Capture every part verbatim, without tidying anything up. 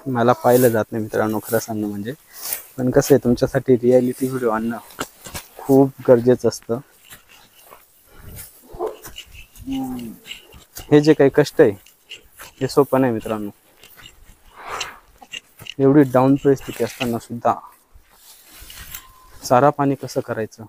मला पाहिलं जात नाही मित्रांनो, खरं सांगणं म्हणजे. पण कसं आहे, तुमच्यासाठी रियालिटी व्हिडिओ आणणं खूप गरजेचं असतं. हे जे काही कष्ट आहे हे सोपं नाही मित्रांनो. एवढी डाऊन परिस्थिती असताना सुद्धा चारा पाणी कसं करायचं,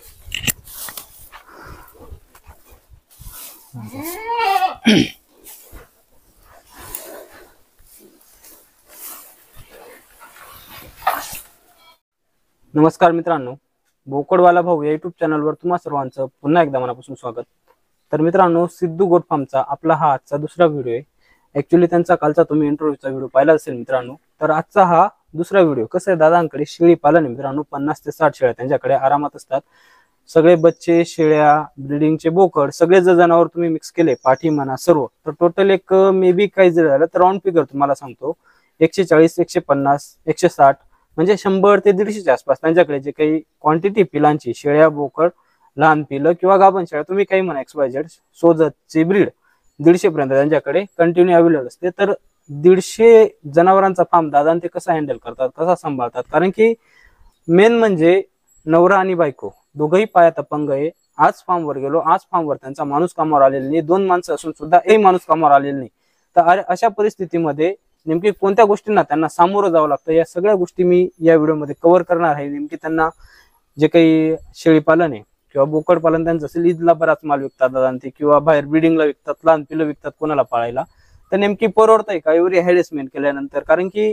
नमस्कार मित्रांनो, बोकडवाला भाऊ या युट्यूब चॅनलवर तुम्हा सर्वांचं पुन्हा एकदा मनापासून स्वागत. तर मित्रांनो, सिद्धू गोट फार्मचा आपला हा आजचा दुसरा व्हिडिओ आहे. ऍक्च्युली त्यांचा कालचा तुम्ही इंटरव्ह्यूचा व्हिडिओ पाहिला असेल मित्रांनो. तर आजचा हा दुसरा व्हिडिओ. कसं आहे, दादांकडे शेळी पालन आहे मित्रांनो. पन्नास ते साठ शेळ्या त्यांच्याकडे आरामात असतात. सगळे बच्चे, शेळ्या, ब्रिडिंगचे बोकड, सगळे जर जनावर तुम्ही मिक्स केले, पाठी म्हणा सर्व, तर टोटल एक मे बी काही जर झालं तर राऊंड फिगर तुम्हाला सांगतो, एकशे चाळीस, एकशे पन्नास, एकशे साठ म्हणजे शंभर ते दीडशेच्या आसपास त्यांच्याकडे जे काही क्वांटिटी पिलांची, शेळ्या, बोकड, लहान पिलं किंवा गाभण शेळ्या, तुम्ही काही म्हणा, एक्स वाय झेड, सोजतची ब्रीड दीडशे पर्यंत त्यांच्याकडे कंटिन्यू अवेलेबल असते. तर दीडशे जनावरांचा फार्म दादा ते कसा हँडल करतात, कसा सांभाळतात, कारण की मेन म्हणजे नवरा आणि बायको दोघंही पायात अपंग आहे. आज फार्मवर गेलो, आज फार्मवर त्यांचा माणूस कामावर आलेला नाही, दोन माणसं असून सुद्धा एक माणूस कामावर आलेला नाही. तर अशा परिस्थितीमध्ये नेमकी कोणत्या गोष्टींना त्यांना सामोरं जावं लागतं, या सगळ्या गोष्टी मी या व्हिडिओमध्ये कव्हर करणार आहे. नेमकी त्यांना जे काही शेळी पालन आहे किंवा बोकड पालन त्यांचं असेल, ईदला बराच माल विकतात दादा ते, किंवा बाहेर ब्रिडिंगला विकतात, लहान पिलं विकतात कोणाला पाळायला, तर नेमकी परवडतंय का एवढी हॅरेसमेंट केल्यानंतर? कारण की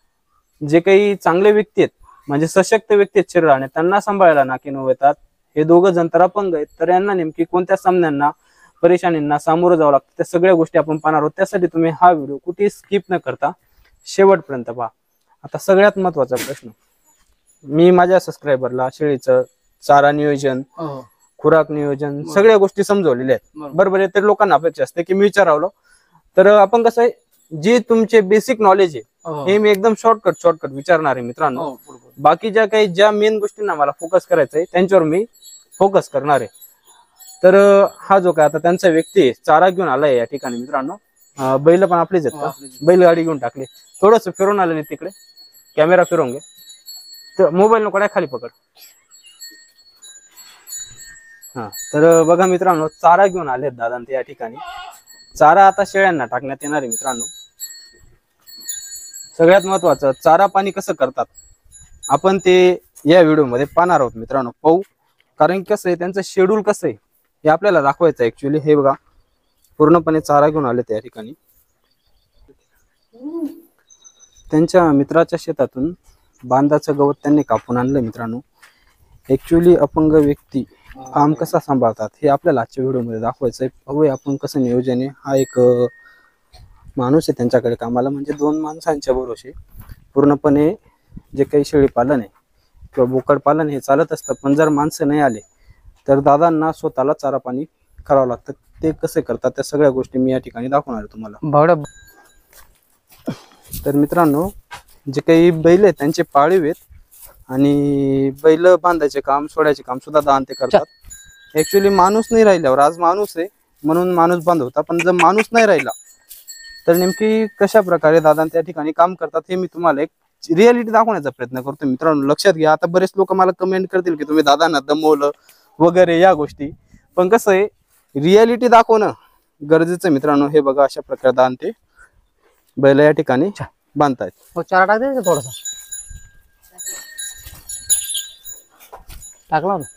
जे काही चांगले व्यक्ती आहेत, म्हणजे सशक्त व्यक्ती आहेत शरीराने, त्यांना सांभाळायला नाकी नऊ येतात. हे दोघं जण तर अपंग आहेत, तर यांना नेमकी कोणत्या सामन्यांना, परेशानींना सामोरं जावं लागतं, त्या सगळ्या गोष्टी आपण पाहणार आहोत. त्यासाठी तुम्ही हा व्हिडिओ कुठेही स्किप न करता शेवटपर्यंत पहा. आता सगळ्यात महत्वाचा प्रश्न, मी माझ्या सबस्क्रायबरला शेळीचं चारा नियोजन, खुराक नियोजन, सगळ्या गोष्टी समजवलेल्या आहेत, बरोबर आहे. तर लोकांना अपेक्षा असते की मी विचारावलं, तर आपण कसं आहे, जे तुमचे बेसिक नॉलेज आहे हे मी एकदम शॉर्टकट शॉर्टकट विचारणार आहे मित्रांनो. बाकी ज्या काही ज्या मेन गोष्टींना मला फोकस करायचं आहे त्यांच्यावर मी फोकस करणार आहे. तर हा जो काय आता त्यांचा व्यक्ती आहे, चारा घेऊन आलाय या ठिकाणी मित्रांनो. बैल पण आपलीच आहेत का? बैलगाडी घेऊन टाकली. थोडस फिरून आलं नाही तिकडे, कॅमेरा फिरवून घे. तर मोबाईल नको, खाली पकड. हा, तर बघा मित्रांनो, चारा घेऊन आलेत दादा ते या ठिकाणी. चारा आता शेळ्यांना टाकण्यात येणार आहे मित्रांनो. सगळ्यात महत्वाचं, चारा पाणी कसं करतात आपण ते या व्हिडिओमध्ये पाहणार आहोत मित्रांनो, पाहू. कारण कसं आहे, त्यांचं शेड्यूल कसं आहे हे आपल्याला दाखवायचं आहे ऍक्च्युली. हे बघा, पूर्णपणे चारा घेऊन आले त्या ठिकाणी. त्यांच्या मित्राच्या शेतातून बांधाचं गवत त्यांनी कापून आणलं मित्रांनो. ऍक्च्युली अपंग व्यक्ती काम कसा सांभाळतात हे आपल्याला आजच्या व्हिडिओमध्ये दाखवायचं आहे. बघूया आपण कसं नियोजन आहे. हा एक माणूस आहे त्यांच्याकडे कामाला, म्हणजे दोन माणसांच्या भरोसे पूर्णपणे जे काही शेळी पालन आहे किंवा बोकड पालन हे चालत असतं. पण जर माणसं नाही आले तर दादांना स्वतःला चारा पाणी करावं लागतं. ते कसे करतात त्या सगळ्या गोष्टी मी या ठिकाणी दाखवणार आहे तुम्हाला. तर मित्रांनो, जे काही बैल आहेत त्यांचे पाळीव आहेत, आणि बैल बांधायचे काम, सोडायचे काम सुद्धा दादा ते करतात. ऍक्च्युली माणूस नाही राहिल्यावर, आज माणूस आहे म्हणून माणूस बांध होता, पण जर माणूस नाही राहिला तर नेमकी कशा प्रकारे दादा त्या ठिकाणी काम करतात हे मी तुम्हाला एक रियालिटी दाखवण्याचा प्रयत्न करतो मित्रांनो. लक्षात घ्या, आता बरेच लोक मला कमेंट करतील की तुम्ही दादांना दमवलं वगैरे या गोष्टी, पण कसं आहे, रियालिटी दाखवणं गरजेचं मित्रांनो. हे बघा, अशा प्रकारे दादा ते बैल या ठिकाणी बांधतायत. चारा टाक दे थोडासा, टाकला ना.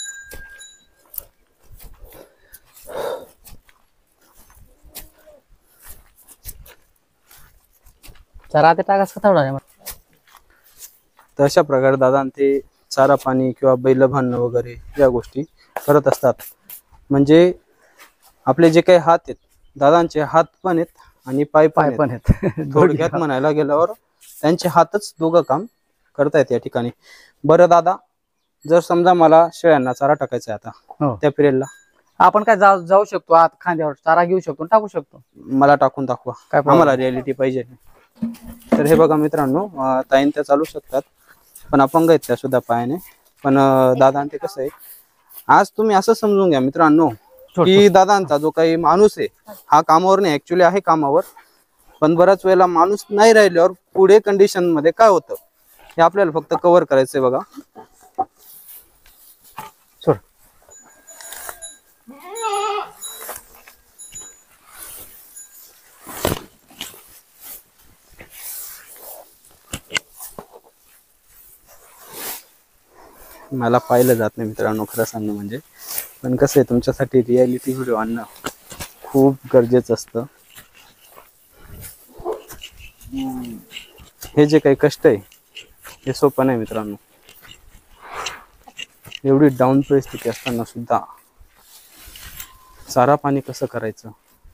चारा ते टाकास का थोडा. तर अशा प्रकारे दादा ते चारा पाणी किंवा बैल बांधणं वगैरे या गोष्टी करत असतात. म्हणजे आपले जे काही हात आहेत, दादांचे हात पण आहेत आणि पाय पाय पण आहेत. थोडक्यात म्हणायला गेल्यावर त्यांचे हातच दोघं काम करतायत या ठिकाणी. बरं दादा, जर समजा मला शेळ्यांना चारा टाकायचा आहे आता, त्या पिरियडला आपण काय जाऊ जाऊ शकतो, आत खांद्यावर चारा घेऊ शकतो, टाकू शकतो. मला टाकून दाखवा, काय आम्हाला रियालिटी पाहिजे. तर हे बघा मित्रांनो, ताईन त्या चालू शकतात, पण अपंग आहेत त्या सुद्धा पायाने. पण दादा ते कसं आहे, आज तुम्ही असं समजून घ्या मित्रांनो की दादांचा जो काही माणूस आहे हा कामावर नाही, ऍक्च्युली आहे कामावर, पण बऱ्याच वेळेला माणूस नाही राहिल्यावर पुढे कंडिशन मध्ये काय होतं हे आपल्याला फक्त कव्हर करायचंय बघा. सोड. मला पाहिलं जात नाही मित्रांनो खरं सांगणं म्हणजे, पण कसं आहे तुमच्यासाठी रियालिटी व्हिडिओ आणणं खूप गरजेचं असतं. हे जे काही कष्ट आहे हे सोपं नाही मित्रांनो. एवढी डाऊन परिस्थिती असताना सुद्धा चारा पाणी कसं करायचं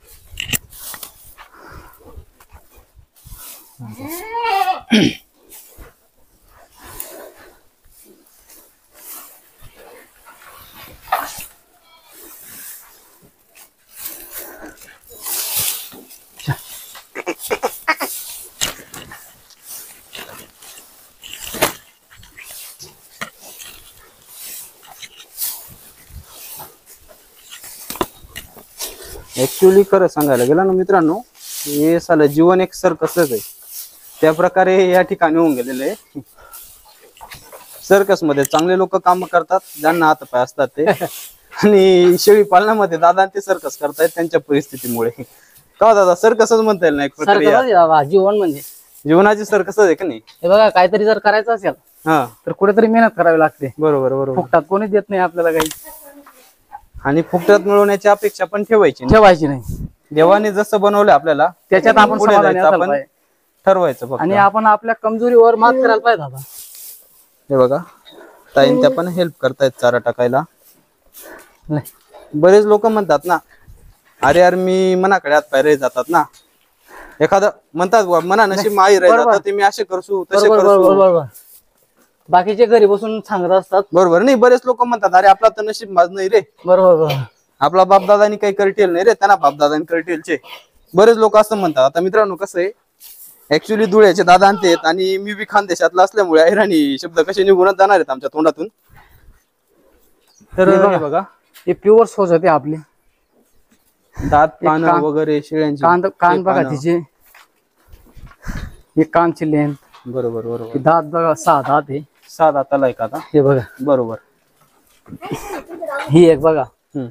ऍक्च्युअली खरं सांगायला गेलं ना मित्रांनो, हे सालं जीवन एक सर्कसच आहे. त्या प्रकारे या ठिकाणी होऊन गेलेलं आहे. सर्कस मध्ये चांगले लोक काम करतात ज्यांना हात पाय असतात ते, आणि शेळी पालनामध्ये दादा ते सर्कस करतायत त्यांच्या परिस्थितीमुळे. का दादा सर्कसच म्हणता येईल ना एक प्रकारे, सर्कस आहे बाबा, जीवन म्हणजे जीवनाची सर्कसच आहे का नाही. हे बघा, काहीतरी जर करायचं असेल हा तर कुठेतरी मेहनत करावी लागते. बरोबर बरोबर. फुकटात कोणीच देत नाही आपल्याला काही, आणि फुकटात मिळवण्याची अपेक्षा पण ठेवायची नाही. ठेवायची नाही. देवाने जसं बनवलं आपल्याला त्याच्यात आपण पुढे समाधानी जायचं, असायला आपण पाहिजे. ठरवायचं फक्त. आणि आपण आपल्या कमजोरीवर मात करायला पाहिजे दादा. हे बघा ताईन त्या पण हेल्प करतायत चारा टाकायला. लय. बरेच लोक म्हणतात ना, अरे यार मी मनाकडे हात पाय रे जातात ना, एखादं म्हणतात बुवा, मना नशीब माई रे जातात ते, मी असे करसू तसे बरोबर बरोबर करसू. बरोबर. बाकीचे घरी बसून सांगत असतात. बरोबर नाही, बरेच लोक म्हणतात अरे आपला तर नशीब माझ नाही रे, बरोबर बरोबर. आपला बापदादानी काही करटेल नाही रे, त्यांना बापदादानी करटेलचे. बरेच लोक असं म्हणतात. आता मित्रांनो कसं आहे, ऍक्च्युली धुळ्याचे दादा आणतेत आणि मी बी खानदेशातला असल्यामुळे ऐराणी शब्द कसे निघूनच जाणार आहेत आमच्या तोंडातून. तर हे बघा. हे बघा हे प्युअर सोच होते आपले. दात एक पानं कान- वगैरे शेळ्यांची कान कान ते बघा पानं. तिचे, हे कानची लेंथ, बरोबर बरोबर. दात बघा, सहा दात आहे. सात दाताला आहे का आता. हे बघा, बरोबर. ही एक बघा. हम्म.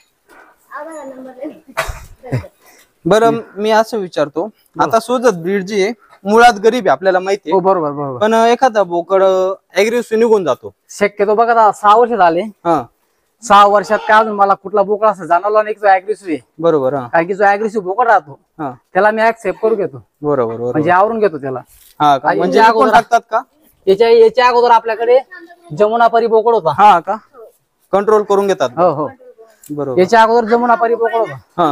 बरं मी असं विचारतो, आता सोजत ब्रीड जी आहे मुळात गरीब आहे आपल्याला माहिती हो आहे, बरोबर बरोबर. पण एखादा बोकड अग्रेसिव्ह निघून जातो. शक्यतो बघा दादा, सहा वर्ष झाले. हा सहा वर्षात काय अजून मला कुठला बोकड असं जाणवला नाही की जो अग्रेसिव्ह आहे. बरोबर. हा कारण की जो अग्रेसिव्ह बोकड राहतो हा त्याला मी ऍक्सेप्ट करू घेतो, बरोबर बरोबर. म्हणजे आवरून घेतो त्याला. हा का, आणि म्हणजे या विकून अगोदर- टाकतात का. याच्या याच्या अगोदर आपल्याकडे जमुनापरी बोकड होता. हा का, कंट्रोल करून घेतात. हो हो. बरोबर. याच्या अगोदर जमुनापरी बोकड होता. हा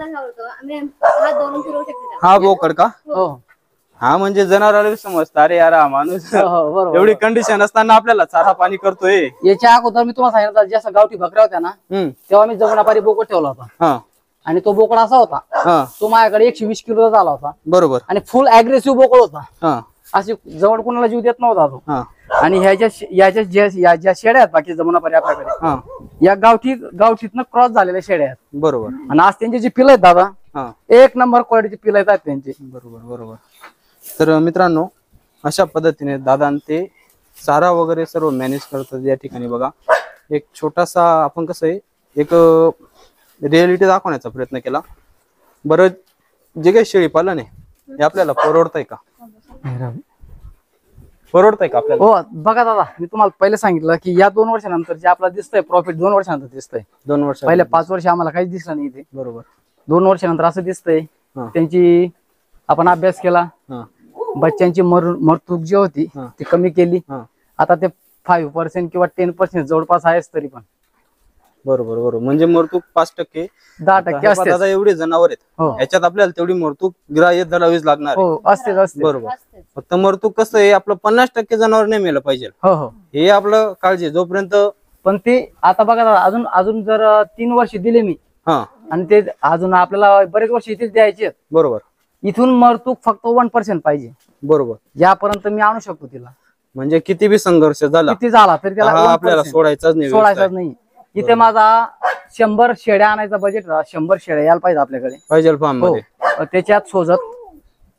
हा बोकड का. हो हा म्हणजे जनावराला समजतं अरे यार हा माणूस हो हो बरोबर. एवढी कंडिशन असताना आपल्याला चारा पाणी करतोय. याच्या अगोदर मी तुम्हाला सांगितलं जसं गावठी बकऱ्या होत्या ना, हम्म. तेव्हा मी जमुनापारी बोकड ठेवला होता. हा आणि तो बोकड असा होता, हा तो माझ्याकडे एकशे वीस किलो झाला होता. बरोबर. आणि फुल अग्रेसिव्ह बोकड होता. हा अशी जवळ कोणाला जीव देत नव्हता तो. हा आणि ह्याच्या याच्या ज्या या ज्या शेड्या आहेत बाकी जमुनापारी आपल्याकडे, हा या गावठी गावठीतनं क्रॉस झालेल्या शेड्या आहेत. बरोबर. आणि आज त्यांची जी पिलं आहेत दादा, हा एक नंबर क्वालिटीची पिलं आहेत त्यांची. बरोबर बरोबर. तर मित्रांनो अशा पद्धतीने दादा ते चारा वगैरे सर्व मॅनेज करतात या ठिकाणी. बघा एक छोटासा आपण कसं आहे एक रियालिटी दाखवण्याचा प्रयत्न केला. बरं जे काही शेळी पालन आहे हे आपल्याला परवडतंय का, परवडतंय का आपल्याला. हो बघा दादा, मी तुम्हाला पहिले सांगितलं की या दोन वर्षानंतर जे आपल्याला दिसतंय प्रॉफिट, दोन वर्षानंतर दिसतंय. दोन वर्ष पहिले पाच वर्ष आम्हाला काहीच दिसलं नाही इथे. बरोबर. दोन वर्षानंतर असं दिसतंय. हा. त्यांची आपण अभ्यास केला, हा बच्चांची मर मरतूक जी होती हा. ती कमी केली. हा आता ते फाईव्ह पर्सेंट किंवा टेन पर्सेंट जवळपास आहेच तरी पण. बरोबर बरोबर. म्हणजे मरतूक पाच टक्के दहा टक्के असते. दादा एवढे जनावर आहेत हो याच्यात आपल्याला तेवढी मरतूक ग्राह्य धरावीच लागणार आहे. हो असतेच असते. बरोबर. फक्त मरतूक कसं आहे आपलं पन्नास टक्के जनावर नाही मेलं पाहिजे, हो हो. हे आपलं काळजी आहे. जोपर्यंत पण ते आता बघा दादा, अजून अजून जर तीन वर्ष दिले मी, हा आणि ते अजून आपल्याला बरेच वर्ष इथेच द्यायचे आहेत. बरोबर इथून मरतूक फक्त वन पर्सेंट पाहिजे, बरोबर. यापर्यंत मी आणू शकतो तिला. म्हणजे किती बी संघर्ष झाला किती झाला तरी त्याला हा one आपल्याला percent सोडायचाच नाही. सोडायचाच नाही. इथे माझा शंभर शेड्या आणायचा बजेट, शंभर शेड्या यायला पाहिजे आपल्याकडे. पाहिजे फार्म हो मध्ये. त्याच्यात सोजत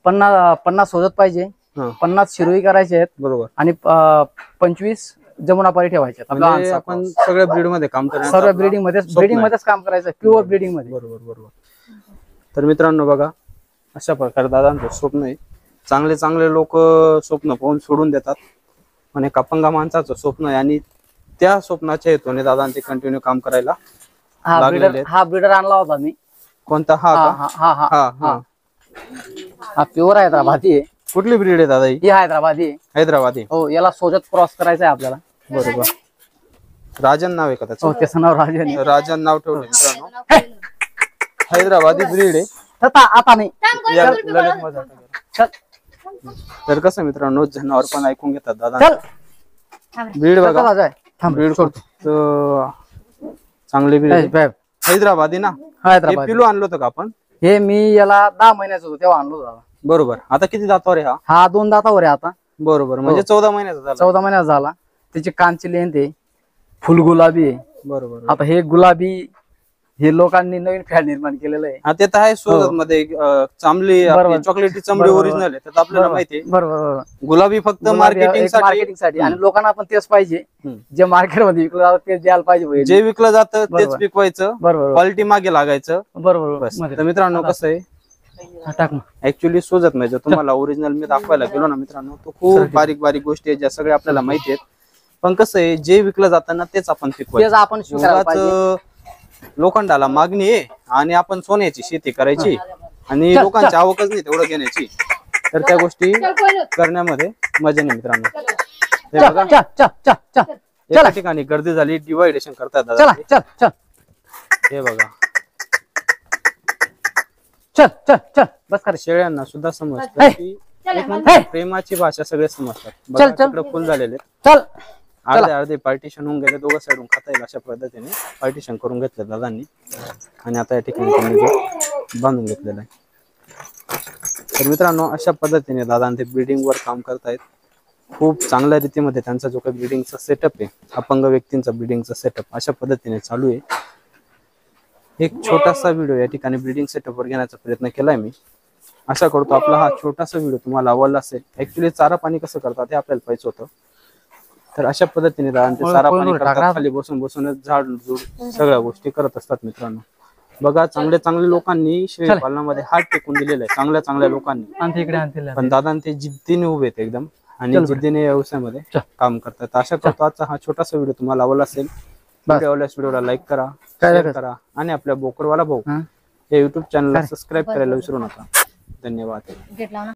पन्नास पन्नास सोजत पाहिजे, हा पन्नास शिरोई करायचे आहेत बरोबर. आणि अं, पंचवीस जमुनापारी ठेवायचे आहेत. आपल्या म्हणजे आमचा आपण सगळ्या ब्रीड मध्ये काम करणार सर्व ब्रीडिंग मध्ये ब्रीडिंग मध्येच काम करायचं, प्युअर ब्रीडिंग मध्ये. बरोबर बरोबर. तर मित्रांनो बघा, अशा प्रकारे दादांचं स्वप्न आहे. चांगले चांगले लोक स्वप्न पाहून सोडून देतात, आणि अपंग माणसाचं स्वप्न आहे, आणि त्या स्वप्नाच्या हेतूने दादांचे कंटिन्यू काम करायला हा लागलेले ब्रीडर आहेत. हा ब्रीडर आणला होता मी. कोणता? हा हा का? हा हा हा हा हा. हा प्युअर हैदराबादी आहे. कुठली ब्रीड आहे दादा ही? ही हैदराबादी आहे. हैदराबादी. हो, याला सोजत क्रॉस करायचं आहे आपल्याला. बरोबर. राजन नाव आहे का त्याचं? हो, त्याचं नाव राजन आहे. राजन नाव ठेवलं मित्रांनो. हैदराबादी ब्रीड आहे. आता आता नाही. या ललित मजा करा. चल तर कसं मित्रांनो, जनावर पण ऐकून घेतात दादा. चल ब्रीड चल, बघा, जाय. थांब ब्रीड सोड. चांगली ब्रीड हे, आहे. बाय. हैदराबादी ना? हे हैदराबादी. पिलू आणलं होतं का आपण? हे मी याला दहा महिन्याचं होतो तेव्हा आणलो होता. बरोबर. आता किती दातावर आहे हा? हा दोन दातावर आहे आता. बरोबर, म्हणजे हो. चौदा महिन्याचा झाला. चौदा महिन्याचा झाला. त्याची कांची लेंथ आहे, फुल गुलाबी आहे. बरोबर. आता हे गुलाबी हे लोकांनी नवीन फॅड निर्माण केलेलं आहे. हा ते तर आहे. सोजत मध्ये अं, चांगली बरोबर. चॉकलेटी चमडी बरोबर. ओरिजिनल आहे, त्यात आपल्याला माहिती आहे. बरोबर बरोबर. गुलाबी फक्त गुलाबी मार्केटिंग एक साठी. मार्केटिंग साठी आणि लोकांना पण तेच पाहिजे, हम्म. जे मार्केट मध्ये विकलं जातं तेच द्यायला पाहिजे भाई. जे विकलं जातं तेच बरोबर. विकवायचं, बरोबर क्वालिटी मागे लागायचं. बरोबर बस. मध्ये. तर मित्रांनो कसं आहे, हा, टाक मग. ऍक्च्युली सोजत नाही. जर तुम्हाला ओरिजिनल मी दाखवायला गेलो ना मित्रांनो, तो खूप बारीक बारीक गोष्टी आहेत ज्या सगळ्या आपल्याला माहिती आहेत. पण कसं आहे, जे विकलं जातं ना तेच आपण पिकवायचं. तेच आपण स्वीकारायला पाहिजे. उगाच लोखंडाला मागणी आहे आणि आपण सोन्याची शेती करायची आणि चल, लोकांची चल. आवकच नाही तेवढं घेण्याची, तर त्या गोष्टी करण्यामध्ये मजा नाही मित्रांनो. हे चल बघा, चल चल चल चल एका ठिकाणी गर्दी झाली, डिवायडेशन करतात दादा. चला चल चल हे बघा, चल चल चल बस कर. शेळ्यांना सुद्धा समजतं हे. की एक मिनिट. हे. प्रेमाची भाषा सगळे समजतात. चल, बघा, चल. तिकडे फुल झालेले आहेत. चल अर्धे अर्धे पार्टिशन होऊन गेले, दोघं साईडून खाता येईल अशा पद्धतीने पार्टिशन करून घेतलं दादांनी, आणि आता या ठिकाणी त्यांनी ते बांधून घेतलेलं आहे. तर मित्रांनो, अशा पद्धतीने दादा ते ब्रीडिंग वर काम करतायत. खूप चांगल्या रीतीमध्ये त्यांचा जो काही ब्रीडिंगचा सेटअप आहे, अपंग व्यक्तींचा ब्रीडिंगचा सेटअप अशा पद्धतीने चालू आहे. एक छोटासा व्हिडिओ या ठिकाणी ब्रीडिंग सेटअप वर घेण्याचा प्रयत्न केलाय मी. आशा करतो आपला हा छोटासा व्हिडिओ तुम्हाला आवडला असेल. ऍक्च्युली चारा पाणी कसं करतात हे आपल्याला पाहिजे होतं. तर अशा पद्धतीने ते चारा पाणी करतात, खाली बसून बसूनच झाड झुड सगळ्या गोष्टी करत असतात मित्रांनो. बघा, चांगल्या चांगल्या लोकांनी शेळी पालनामध्ये हात टेकून दिलेला आहे, चांगल्या चांगल्या लोकांनी. आणते इकडे आणते. पण दादा ते जिद्दीने उभे आहेत एकदम, आणि जिद्दीने व्यवसायामध्ये काम करतात. तर आशा करतो आजचा हा छोटासा व्हिडिओ तुम्हाला आवडला असेल. व्हिडिओ आवडल्यास व्हिडिओला लाईक करा, शेअर करा, आणि आपल्या बोकडवाला भाऊ या युट्यूब चॅनलला सबस्क्राईब करायला विसरू नका. धन्यवाद.